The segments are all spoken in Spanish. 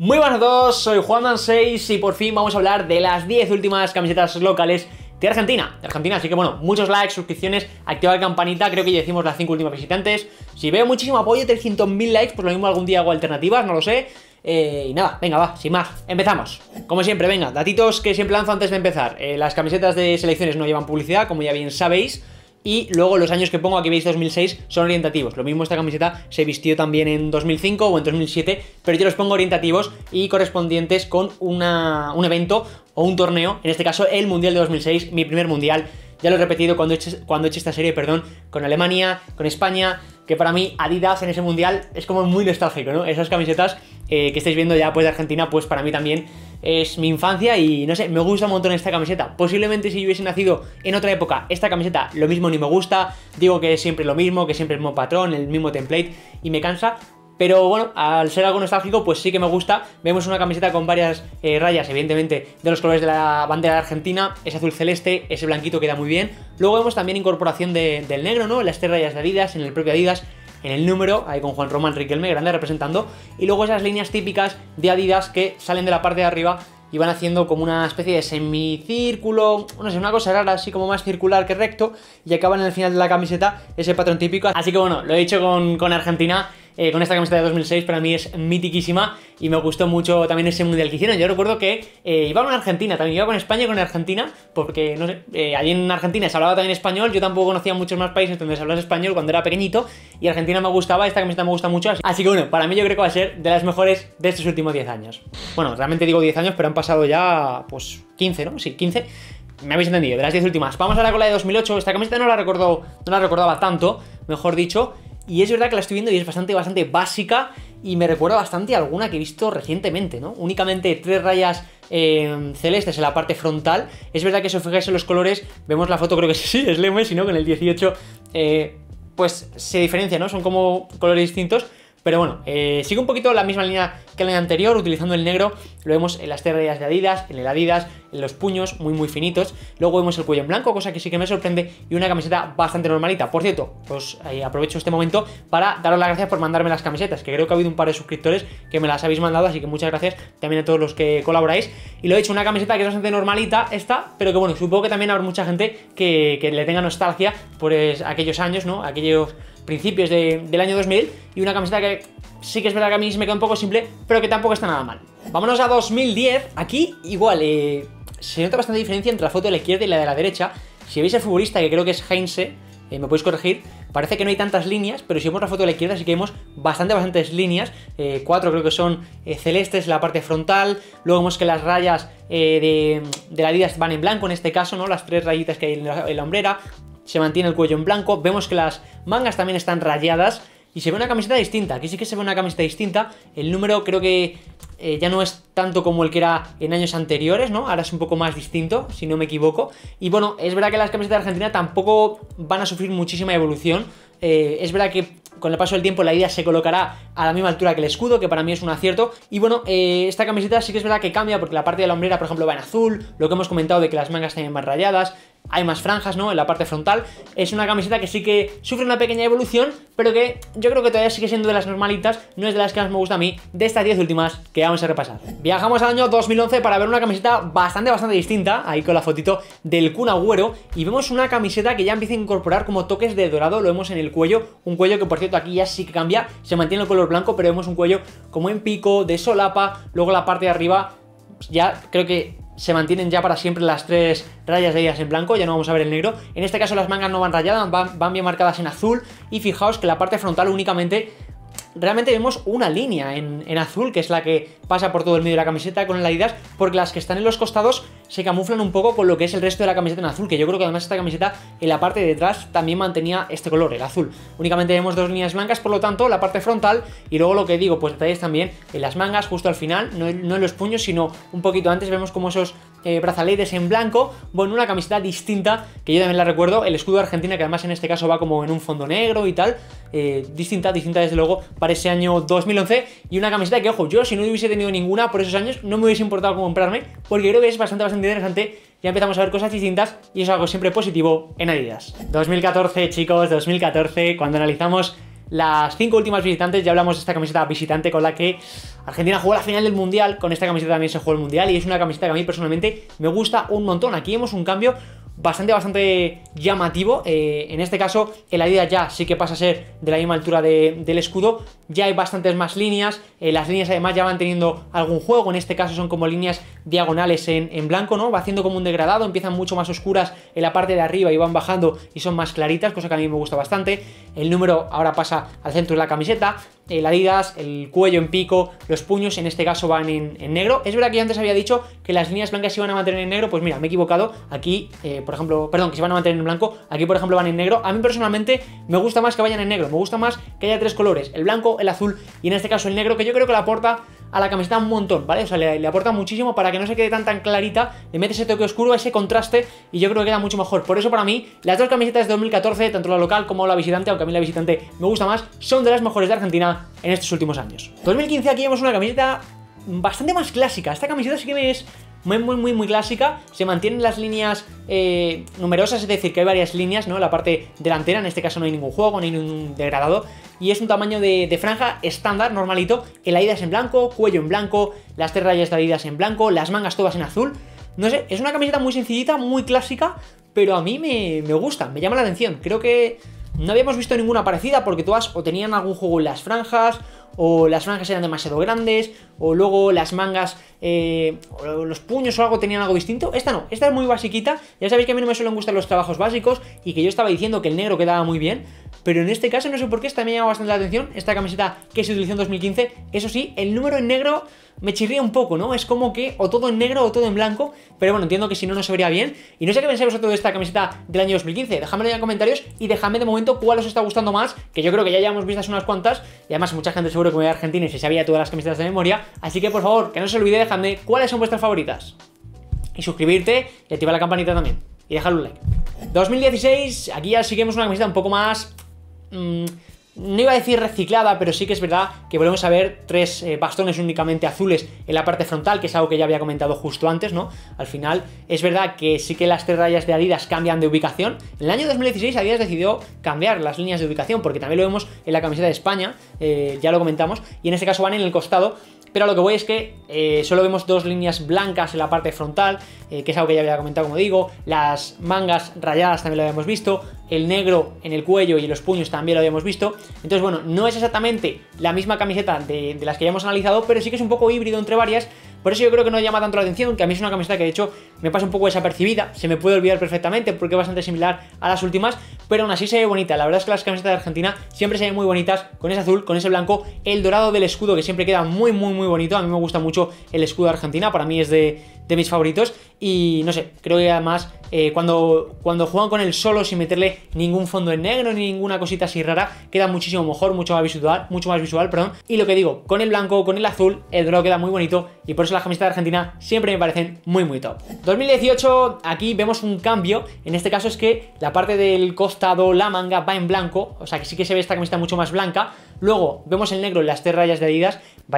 Muy buenas a todos, soy Juanman6 y por fin vamos a hablar de las 10 últimas camisetas locales de Argentina. Así que bueno, muchos likes, suscripciones, activar la campanita, creo que ya decimos las 5 últimas visitantes. Si veo muchísimo apoyo, 300.000 likes, pues lo mismo algún día hago alternativas, no lo sé. Y nada, venga, va, sin más, empezamos. Como siempre, venga, datitos que siempre lanzo antes de empezar. Las camisetas de selecciones no llevan publicidad, como ya bien sabéis. Y luego los años que pongo, aquí veis 2006, son orientativos. Lo mismo esta camiseta se vistió también en 2005 o en 2007, pero yo los pongo orientativos y correspondientes con un evento o un torneo, en este caso el Mundial de 2006, mi primer Mundial. Ya lo he repetido cuando he hecho esta serie, perdón, con Alemania, con España, que para mí Adidas en ese Mundial es como muy nostálgico, ¿no? Esas camisetas que estáis viendo ya pues de Argentina, pues para mí también es mi infancia y no sé, me gusta un montón esta camiseta. Posiblemente si yo hubiese nacido en otra época, esta camiseta lo mismo ni me gusta, digo que es siempre lo mismo, que siempre es el mismo patrón, el mismo template y me cansa. Pero bueno, al ser algo nostálgico, pues sí que me gusta. Vemos una camiseta con varias rayas, evidentemente, de los colores de la bandera de Argentina. Ese azul celeste, ese blanquito queda muy bien. Luego vemos también incorporación del negro, ¿no? Las 3 rayas de Adidas, en el propio Adidas, en el número, ahí con Juan Román Riquelme, grande representando. Y luego esas líneas típicas de Adidas que salen de la parte de arriba y van haciendo como una especie de semicírculo, no sé, una cosa rara, así como más circular que recto, y acaban en el final de la camiseta ese patrón típico. Así que bueno, lo he hecho con Argentina, con esta camiseta de 2006, para mí es mitiquísima y me gustó mucho también ese mundial que hicieron. Yo recuerdo que iba con Argentina, también iba con España y con Argentina, porque no sé, allí en Argentina se hablaba también español, yo tampoco conocía muchos más países donde se hablaba español cuando era pequeñito, y Argentina me gustaba, esta camiseta me gusta mucho, así que bueno, para mí yo creo que va a ser de las mejores de estos últimos 10 años. Bueno, realmente digo 10 años, pero han pasado ya, pues 15, ¿no? Sí, 15. Me habéis entendido, de las 10 últimas. Vamos ahora con la de 2008, esta camiseta no la recordaba tanto, mejor dicho. Y es verdad que la estoy viendo y es bastante básica y me recuerda bastante a alguna que he visto recientemente, ¿no? Únicamente 3 rayas celestes en la parte frontal. Es verdad que si os fijáis en los colores, vemos la foto, creo que sí, es Leo Messi, ¿no? Con el 18, pues se diferencia, ¿no? Son como colores distintos. Pero bueno, sigue un poquito la misma línea que el año anterior, utilizando el negro. Lo vemos en las 3 rayas de Adidas, en el Adidas, en los puños muy finitos. Luego vemos el cuello en blanco, cosa que sí que me sorprende, y una camiseta bastante normalita. Por cierto, pues aprovecho este momento para daros las gracias por mandarme las camisetas, que creo que ha habido un par de suscriptores que me las habéis mandado, así que muchas gracias también a todos los que colaboráis. Y lo he hecho, una camiseta que es bastante normalita esta, pero que bueno, supongo que también habrá mucha gente que le tenga nostalgia por aquellos años, ¿no? Aquellos principios del año 2000, y una camiseta que sí que es verdad que a mí se me queda un poco simple, pero que tampoco está nada mal. Vámonos a 2010, aquí igual se nota bastante diferencia entre la foto de la izquierda y la de la derecha. Si veis el futbolista, que creo que es Heinze, me podéis corregir, parece que no hay tantas líneas, pero si vemos la foto de la izquierda sí que vemos bastantes líneas, 4 creo que son celestes en la parte frontal. Luego vemos que las rayas de la Adidas van en blanco en este caso, ¿no? Las 3 rayitas que hay en la hombrera. Se mantiene el cuello en blanco, vemos que las mangas también están rayadas y se ve una camiseta distinta. Aquí sí que se ve una camiseta distinta. El número creo que ya no es tanto como el que era en años anteriores, ¿no? Ahora es un poco más distinto, si no me equivoco. Y bueno, es verdad que las camisetas de Argentina tampoco van a sufrir muchísima evolución. Es verdad que con el paso del tiempo la idea se colocará a la misma altura que el escudo, que para mí es un acierto. Y bueno, esta camiseta sí que es verdad que cambia, porque la parte de la hombrera, por ejemplo, va en azul. Lo que hemos comentado de que las mangas también van rayadas. Hay más franjas, ¿no? En la parte frontal. Es una camiseta que sí que sufre una pequeña evolución, pero que yo creo que todavía sigue siendo de las normalitas. No es de las que más me gusta a mí, de estas 10 últimas que vamos a repasar. Viajamos al año 2011 para ver una camiseta bastante distinta, ahí con la fotito del Kun Agüero, y vemos una camiseta que ya empieza a incorporar como toques de dorado. Lo vemos en el cuello, un cuello que por cierto aquí ya sí que cambia, se mantiene el color blanco, pero vemos un cuello como en pico, de solapa. Luego la parte de arriba, ya creo que se mantienen ya para siempre las 3 rayas de ellas en blanco, ya no vamos a ver el negro. En este caso las mangas no van rayadas, van bien marcadas en azul, y fijaos que la parte frontal únicamente realmente vemos una línea en azul, que es la que pasa por todo el medio de la camiseta con el Adidas, porque las que están en los costados se camuflan un poco con lo que es el resto de la camiseta en azul, que yo creo que además esta camiseta en la parte de detrás también mantenía este color, el azul. Únicamente vemos 2 líneas blancas, por lo tanto la parte frontal, y luego lo que digo, pues detalles también en las mangas, justo al final, no en los puños, sino un poquito antes, vemos como esos brazaletes en blanco. Bueno, una camiseta distinta, que yo también la recuerdo, el escudo de Argentina, que además en este caso va como en un fondo negro y tal, distinta desde luego para ese año 2011, y una camiseta que, ojo, yo si no hubiese tenido ninguna por esos años no me hubiese importado comprarme, porque creo que es bastante interesante. Ya empezamos a ver cosas distintas y es algo siempre positivo en Adidas. 2014, chicos, 2014, cuando analizamos las 5 últimas visitantes. Ya hablamos de esta camiseta visitante con la que Argentina jugó la final del Mundial. Con esta camiseta también se jugó el Mundial y es una camiseta que a mí personalmente me gusta un montón. Aquí vemos un cambio bastante llamativo. En este caso el Adidas ya sí que pasa a ser de la misma altura del escudo. Ya hay bastantes más líneas. Las líneas además ya van teniendo algún juego. En este caso son como líneas diagonales en blanco, ¿no? Va haciendo como un degradado. Empiezan mucho más oscuras en la parte de arriba y van bajando y son más claritas, cosa que a mí me gusta bastante. El número ahora pasa al centro de la camiseta. El Adidas, el cuello en pico, los puños en este caso van en negro. Es verdad que yo antes había dicho que las líneas blancas se iban a mantener en negro. Pues mira, me he equivocado. Aquí, por ejemplo, perdón, que se van a mantener en blanco. Aquí, por ejemplo, van en negro. A mí personalmente me gusta más que vayan en negro. Me gusta más que haya 3 colores: el blanco, el azul y en este caso el negro, que yo creo que le aporta a la camiseta un montón, ¿vale? O sea, le aporta muchísimo para que no se quede tan clarita, le mete ese toque oscuro, ese contraste, y yo creo que queda mucho mejor. Por eso para mí, las dos camisetas de 2014, tanto la local como la visitante, aunque a mí la visitante me gusta más, son de las mejores de Argentina en estos últimos años. 2015 aquí vemos una camiseta bastante más clásica. Esta camiseta sí que es muy clásica. Se mantienen las líneas numerosas, es decir, que hay varias líneas, ¿no? La parte delantera, en este caso no hay ningún juego, no hay ningún degradado. Y es un tamaño de franja estándar, normalito. El Adidas en blanco, cuello en blanco, las 3 rayas de Adidas en blanco, las mangas todas en azul. No sé, es una camiseta muy sencillita, muy clásica, pero a mí me gusta, me llama la atención. Creo que no habíamos visto ninguna parecida porque todas o tenían algún juego en las franjas, o las franjas eran demasiado grandes, o luego las mangas, o los puños o algo tenían algo distinto. Esta no, esta es muy basiquita. Ya sabéis que a mí no me suelen gustar los trabajos básicos y que yo estaba diciendo que el negro quedaba muy bien, pero en este caso no sé por qué, esta me llama bastante la atención. Esta camiseta que se utilizó en 2015, eso sí, el número en negro me chirría un poco, ¿no? Es como que o todo en negro o todo en blanco, pero bueno, entiendo que si no, no se vería bien. Y no sé qué pensáis vosotros de esta camiseta del año 2015, dejadmelo ya en comentarios y dejadme de momento cuál os está gustando más, que yo creo que ya hemos visto unas cuantas, y además mucha gente seguro que me ve a Argentina y se sabía todas las camisetas de memoria, así que por favor, que no se olvide, dejadme cuáles son vuestras favoritas. Y suscribirte y activar la campanita también, y dejadle un like. 2016, aquí ya sí que vemos una camiseta un poco más... no iba a decir reciclada, pero sí que es verdad que volvemos a ver 3 bastones únicamente azules en la parte frontal, que es algo que ya había comentado justo antes, ¿no? Al final, es verdad que sí que las 3 rayas de Adidas cambian de ubicación. En el año 2016 Adidas decidió cambiar las líneas de ubicación, porque también lo vemos en la camiseta de España, ya lo comentamos, y en este caso van en el costado. Pero a lo que voy es que solo vemos 2 líneas blancas en la parte frontal, que es algo que ya había comentado, como digo. Las mangas rayadas también lo habíamos visto, el negro en el cuello y los puños también lo habíamos visto. Entonces, bueno, no es exactamente la misma camiseta de las que ya hemos analizado, pero sí que es un poco híbrido entre varias. Por eso yo creo que no llama tanto la atención, que a mí es una camiseta que de hecho me pasa un poco desapercibida, se me puede olvidar perfectamente porque es bastante similar a las últimas, pero aún así se ve bonita. La verdad es que las camisetas de Argentina siempre se ven muy bonitas, con ese azul, con ese blanco, el dorado del escudo que siempre queda muy bonito. A mí me gusta mucho el escudo de Argentina, para mí es de mis favoritos. Y no sé, creo que además cuando juegan con el solo sin meterle ningún fondo en negro ni ninguna cosita así rara, queda muchísimo mejor, mucho más visual, perdón. Y lo que digo, con el blanco, con el azul, el dorado queda muy bonito y por eso las camisetas de Argentina siempre me parecen muy top. 2018, aquí vemos un cambio. En este caso es que la parte del costado, la manga, va en blanco, o sea que sí que se ve esta camiseta mucho más blanca. Luego vemos el negro en las 3 rayas de Adidas.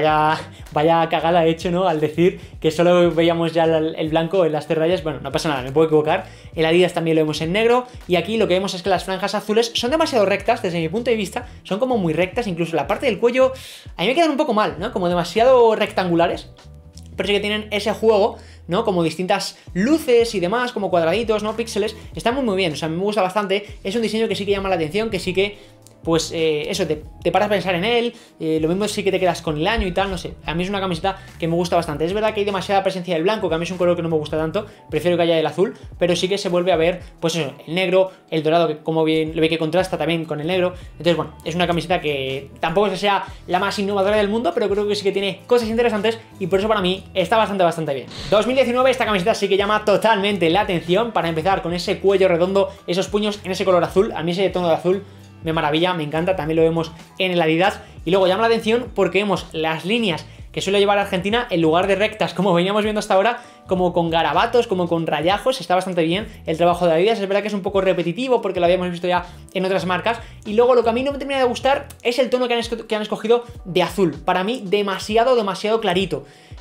Vaya cagada he hecho, ¿no? Al decir que solo veíamos ya el blanco en las 3 rayas. Bueno, no pasa nada, me puedo equivocar. El Adidas también lo vemos en negro. Y aquí lo que vemos es que las franjas azules son demasiado rectas, desde mi punto de vista. Son como muy rectas, incluso la parte del cuello a mí me quedan un poco mal, ¿no? Como demasiado rectangulares. Pero sí que tienen ese juego, ¿no? Como distintas luces y demás, como cuadraditos, ¿no? Píxeles. Está muy bien, o sea, me gusta bastante. Es un diseño que sí que llama la atención, que sí que... pues eso, te paras a pensar en él. Lo mismo sí que te quedas con el año y tal, no sé. A mí es una camiseta que me gusta bastante. Es verdad que hay demasiada presencia del blanco, que a mí es un color que no me gusta tanto, prefiero que haya el azul, pero sí que se vuelve a ver, pues eso, el negro, el dorado, que como bien lo ve que contrasta también con el negro. Entonces, bueno, es una camiseta que tampoco es que sea la más innovadora del mundo, pero creo que sí que tiene cosas interesantes y por eso para mí está bastante bien. 2019, esta camiseta sí que llama totalmente la atención. Para empezar, con ese cuello redondo, esos puños en ese color azul. A mí ese tono de azul me maravilla, me encanta, también lo vemos en el Adidas. Y luego llama la atención porque vemos las líneas que suele llevar Argentina en lugar de rectas, como veníamos viendo hasta ahora, como con garabatos, como con rayajos. Está bastante bien el trabajo de Adidas. Es verdad que es un poco repetitivo porque lo habíamos visto ya en otras marcas. Y luego lo que a mí no me termina de gustar es el tono que han escogido de azul. Para mí demasiado clarito.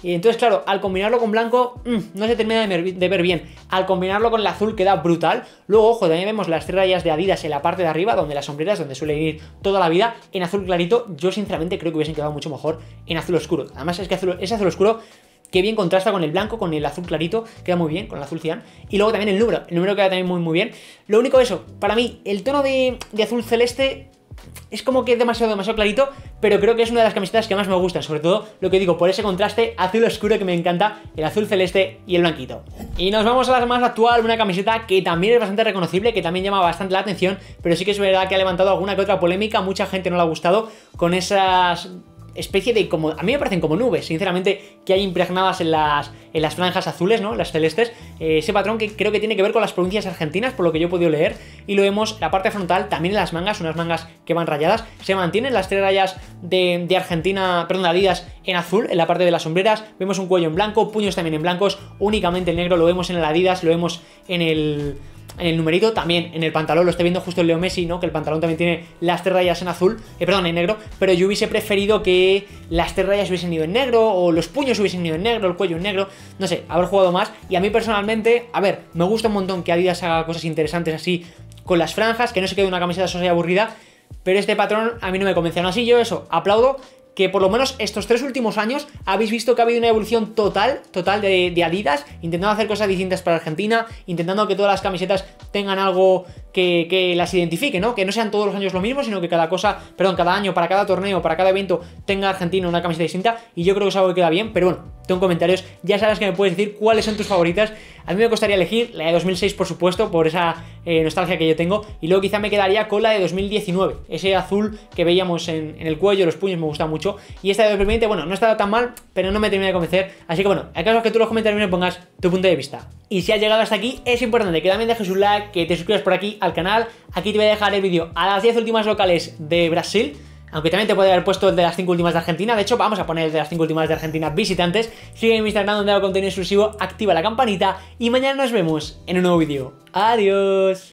Y entonces, claro, al combinarlo con blanco, no se termina de ver bien. Al combinarlo con el azul queda brutal. Luego, ojo, también vemos las 3 rayas de Adidas en la parte de arriba, donde las sombreras, donde suele ir toda la vida, en azul clarito. Yo sinceramente creo que hubiesen quedado mucho mejor en azul oscuro. Además es que ese azul oscuro, que bien contrasta con el blanco, con el azul clarito, queda muy bien, con el azul cian. Y luego también el número queda también muy bien. Lo único eso, para mí, el tono de azul celeste es como que es demasiado clarito, pero creo que es una de las camisetas que más me gustan, sobre todo lo que digo, por ese contraste azul oscuro que me encanta, el azul celeste y el blanquito. Y nos vamos a la más actual, una camiseta que también es bastante reconocible, que también llama bastante la atención, pero sí que es verdad que ha levantado alguna que otra polémica, mucha gente no le ha gustado, con esas especie de como, a mí me parecen como nubes, sinceramente, que hay impregnadas en las franjas azules, ¿no? Las celestes, ese patrón que creo que tiene que ver con las provincias argentinas, por lo que yo he podido leer, y lo vemos la parte frontal, también en las mangas, unas mangas que van rayadas, se mantienen las 3 rayas de Argentina, perdón, de Adidas en azul, en la parte de las sombreras, vemos un cuello en blanco, puños también en blancos, únicamente el negro lo vemos en el Adidas, lo vemos en el numerito, también en el pantalón, lo estoy viendo justo el Leo Messi, ¿no? Que el pantalón también tiene las 3 rayas en azul, perdón, en negro, pero yo hubiese preferido que las 3 rayas hubiesen ido en negro, o los puños hubiesen ido en negro, el cuello en negro, no sé, haber jugado más. Y a mí personalmente, a ver, me gusta un montón que Adidas haga cosas interesantes así, con las franjas, que no se quede una camiseta sosa y aburrida, pero este patrón a mí no me convence. Aún así, yo eso, aplaudo que por lo menos estos 3 últimos años habéis visto que ha habido una evolución total de Adidas, intentando hacer cosas distintas para Argentina, intentando que todas las camisetas tengan algo que las identifique, ¿no? Que no sean todos los años lo mismo, sino que cada año, para cada torneo, para cada evento, tenga Argentina una camiseta distinta, y yo creo que es algo que queda bien, pero bueno, tú en comentarios ya sabes que me puedes decir cuáles son tus favoritas. A mí me costaría elegir la de 2006, por supuesto, por esa nostalgia que yo tengo, y luego quizá me quedaría con la de 2019, ese azul que veíamos en el cuello, los puños me gusta mucho, y esta de 2020, bueno, no estaba tan mal, pero no me termina de convencer, así que bueno, el caso es que tú en los comentarios me pongas tu punto de vista. Y si has llegado hasta aquí, es importante que también dejes un like, que te suscribas por aquí al canal. Aquí te voy a dejar el vídeo a las 10 últimas locales de Brasil, aunque también te puede haber puesto el de las 5 últimas de Argentina. De hecho, vamos a poner el de las 5 últimas de Argentina visitantes. Sigue en mi Instagram, donde hago contenido exclusivo, activa la campanita y mañana nos vemos en un nuevo vídeo. Adiós.